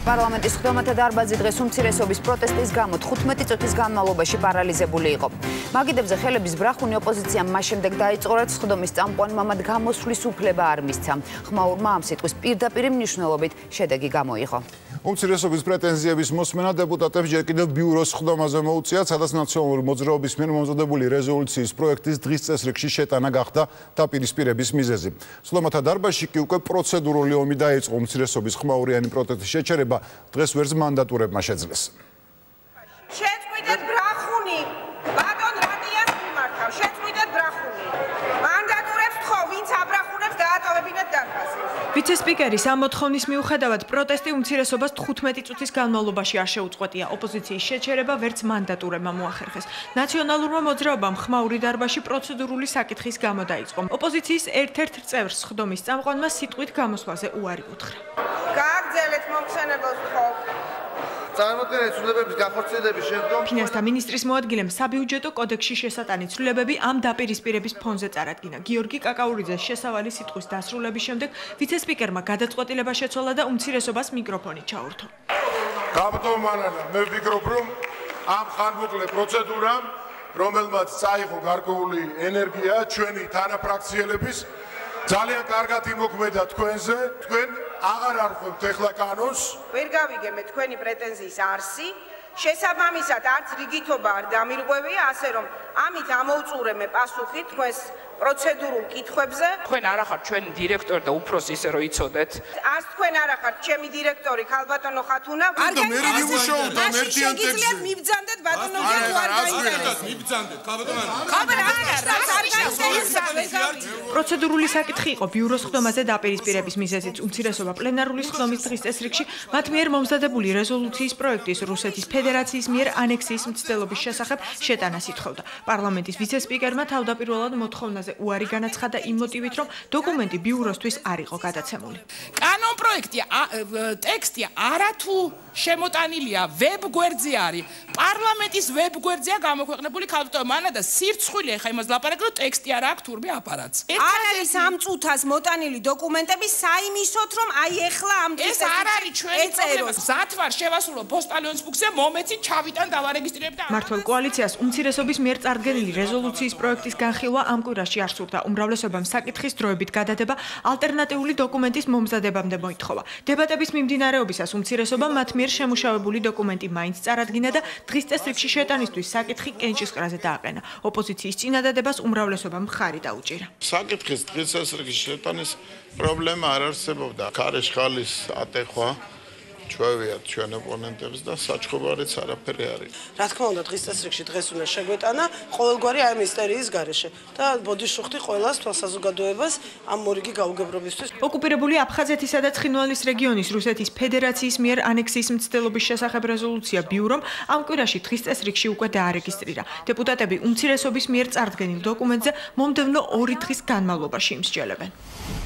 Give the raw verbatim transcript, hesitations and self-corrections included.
პარლამენტის ხდომათა დარბაზი დღეს უმცირესობის პროტესტის გამო თხუთმეტი წუთის განმავლობაში პარალიზებული იყო. მაგიდებზე ხელების ბრახუნი ოპოზიციამ მას შემდეგ დაიწყო, რაც ხდომის წამყვანმა მათ გამოსვლის უფლება არ მისცა. ხმაურმა ამ სიტყვის პირდაპირ მნიშვნელობით შედეგი გამოიღო. უმცირესობის პრეტენზიების მოსმენა დეპუტატებს ჯერ კიდევ ბიუროს ხდომაზე მოუწიათ, სადაც ნაციონალური მოძრაობის მიერ მომზადებული რეზოლუციის პროექტის დღის წესრიგში შეტანა გახდა დაპირისპირების მიზეზი. ხდომათა დარბაზში კი უკვე პროცედურული ომი დაიწყო. უმცირესობის ხმაურიანი პროტესტის შეჩერება დღეს ვერც მანდატურებმა შეძლეს. შეწყვიტეთ ბრახუნი, ბატონ რადიას მიმართავ, შეწყვიტეთ ბრახუნი. მანდატურებს თხოვ, ვინც აბრახუნებს დაატოვებინათ დარბაზი. ვიცე-სპიკერის ამ მოთხოვნის მიუხედავად პროტესტი უმცირესობას თხუთმეტი წუთის განმავლობაში არ შეუწყვეტია. ოპოზიციის შეჩერება ვერც მანდატურებმა მოახერხეს. ნაციონალურმა მოძრაობამ ხმაური დარბაზში პროცედურული საკითხის გამო დაიწყო. ოპოზიციის ერთ-ერთ წევრს ხდომის წამყვანმა სიტყვით გამოსვლაზე უარი უთხრა. გააგრძელეთ მომხსენებელს თხოვ. წარმოდგენილი ცვლილებების განხორციელების შემდგომ ფინანსთა მინისტრის მოადგილემ საბიუჯეტო კოდექსში შესატანი ცვლილებები ამ დაპირისპირების ფონზე წარადგინა. გიორგი კაკაურიძეს შესავალი სიტყვის დასრულების შემდეგ ვიცე-სპიკერმა გადაწყვეტილება შეცვალა და უმცირესობას მიკროფონი ჩაურთო. გაბატონ მანანა, მე ვფიქრობ, რომ ამ ხანმოკლე პროცედურამ, რომელმაც წაიღო გარკვეული ენერგია ჩვენი თანაფრაქციელების, ძალიან კარგად იმოქმედა თქვენზე, თქვენ აღარ არღვევთ ეხლა კანონს. ვერ გავიგე მე თქვენი პრეტენზიის არსი, შესაბამისად არც რიგითობა არ დამირღვევია, ასე რომ ამით ამოვწურე პასუხი თქვენს პროცედურულ კითხვებზე. თქვენ არ ახართ ჩვენი დირექტორი და უფროსი, ისე რომ იცოდეთ. არც თქვენ არ ახართ ჩემი დირექტორი ქალბატონო ხათუნა. არ გამიმუშავოთ ამ ერთიან ტექსტზე. შეგიძლიათ მიბძანდეთ ბატონო გიორგი არ გაინტერესებს. მიბძანდეთ ქალბატონო. ხაბერ არ გაინტერესებს. პროცედურული საკითხი იყო ბიუროს ხდომაზე დაპირისპირების მიზეზიც. უმცირესობა პლენარული ხდომის დღის წესრიგში მათ მიერ მომზადებული რეზოლუციის პროექტის რუსეთის ფედერაციის მიერ ანექსიის მცდელობის შესახებ შეტანას ითხოვდა. პარლამენტის ვიცე-სპიკერმა თავდაპირველად მოთხოვნაზე უარი განაცხადა იმ მოტივით, რომ დოკუმენტი ბიუროსთვის არ იყო გადაცემული. კანონ პროექტი ტექსტი არათუ შემოტანილია ვებ გვერდზე არის. პარლამენტის ვებ გვერდზეა გამოქვეყნებული ქალბატონო მანა და სირცხვილია ხა იმას ლაპარაკობ, რომ ტექსტი არ აქვს თურმე აპარატს. არ არის ამ წუთას მოტანილი დოკუმენტები საიმისოთ, რომ აი ეხლა ამ ეს არ არის ჩვენი პრობლემა. მზად ვარ შევასრულო პოსტალიონის ბუქზე, მომეცი ჩავიტან დავარეგისტრირებ და მართლ კოალიციას უმცირესობის მიერ წარდგენილი რეზოლუციის პროექტის განხილვა ამ კვირაში არ სურდა. უმრავლესობამ საკითხის დროებით გადადება ალტერნატიული დოკუმენტის მომზადებამდე მოითხოვა. დებატების მიმდინარეობისას უმცირესობამ მათ მიერ შემუშავებული დოკუმენტი მაინც წარადგინა და დღის წესრიგში შეტანისთვის საკითხი კენჭისყრაზე დააყენა. ოპოზიციის წინადადებას უმრავლესობამ მხარი დაუჭირა. საკითხის დღის წესრიგში შეტანის პრობლემა არ არსებობდა. ქარეშხალის ატეხვა ჩვევიათ ჩვენ ოპონენტებს და საჩხუბარიც არაფერი არის. რა თქმა უნდა, დღის წესრიგში დღეს უნდა შეგვეტანა ყოველგვარი აი მისტერიის გარეშე და ბოდიშუხტი ყველას თვალსაზოგადოებას ამ მორიგი გაუგებრობისთვის. ოკუპირებული აფხაზეთისა და ცხინვალის რეგიონის რუსეთის ფედერაციის მიერ ანექსიის მცდელობის შესახებ რეზოლუცია ბიურომ ამ კვირაში დღის წესრიგში უკვე დაარეგისტრირა. დეპუტატები უმცირესობის მიერ წარდგენილ დოკუმენტზე მომდევნო ორი დღის განმავლობაში იმსჯელებენ.